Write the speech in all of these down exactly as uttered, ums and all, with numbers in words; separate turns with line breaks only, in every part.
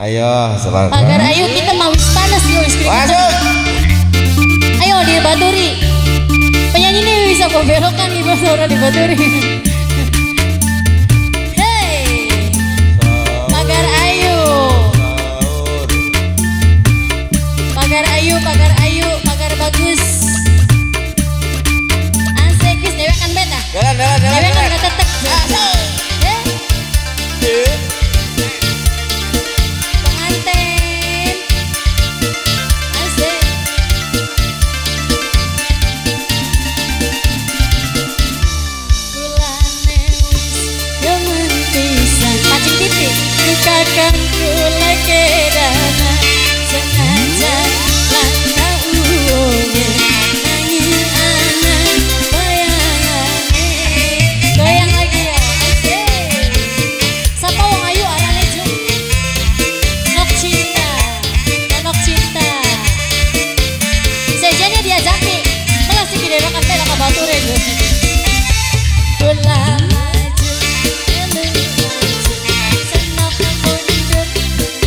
Ayo, semangat.
Pagar ayo kita mau wis panas yo wis.
Masuk.
Ayo di Baturi. Penyanyi ini bisa belokan di Baturi di Baturi. Hey. Pagar ayo. Pagar ayo, pagar ayo, pagar bagus. Asik wis dewekan beta.
Jalan, jalan, jalan.
Dewekan kata tek.
Kakang kula kedana sengaja langkah uwonge nanging ana bayangane
goyang lagi ya asik sapa wong ayu arane Ju nok cinta nok cinta sejane diajaki malah sing didewakan teh ka Bature Ju kula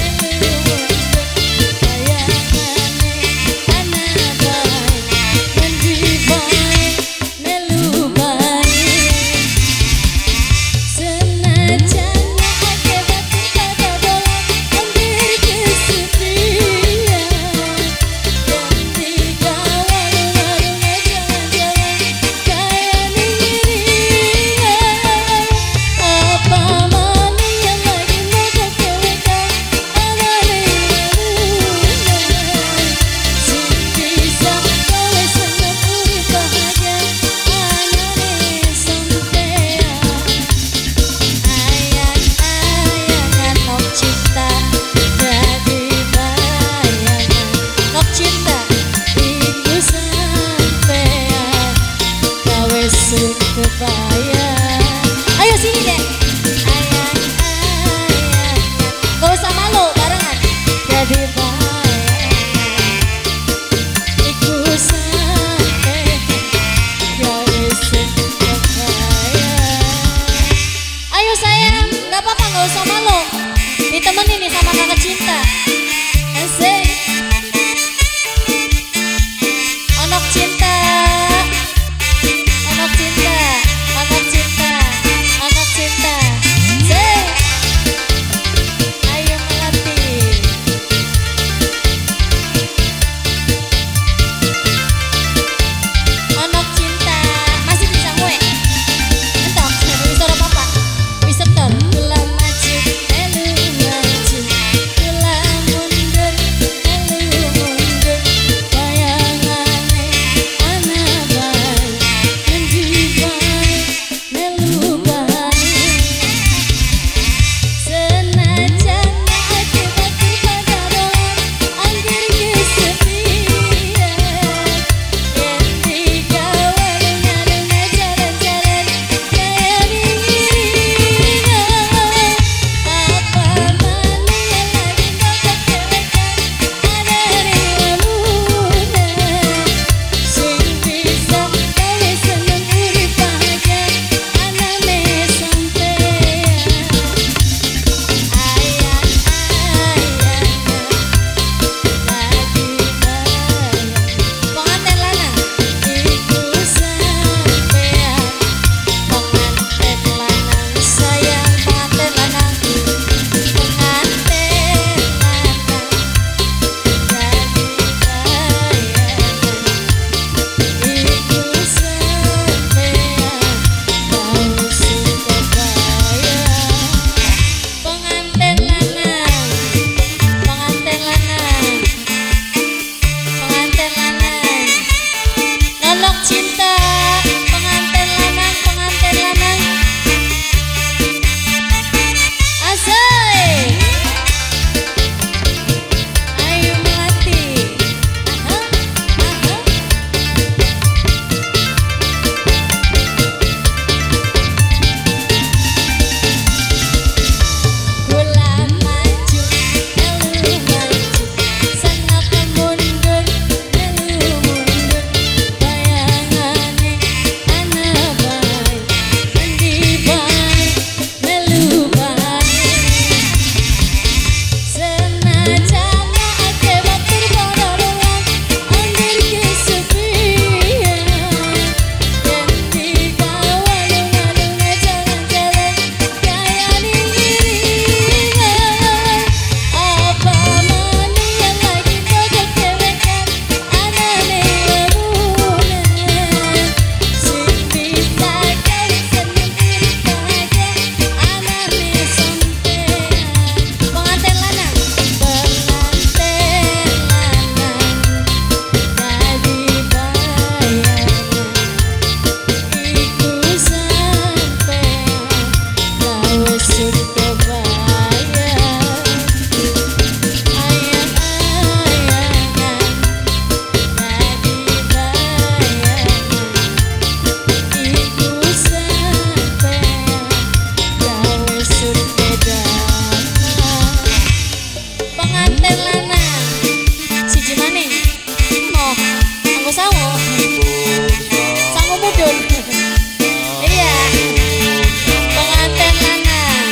Madiun. Iya. Pengantin lanang.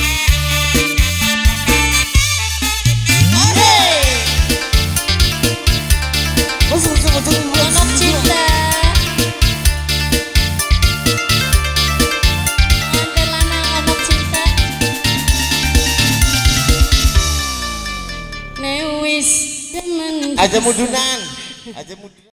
Anak cinta. Pengantin lanang anak cinta. Newis demen.
Aja mudunan. Aja mudunan.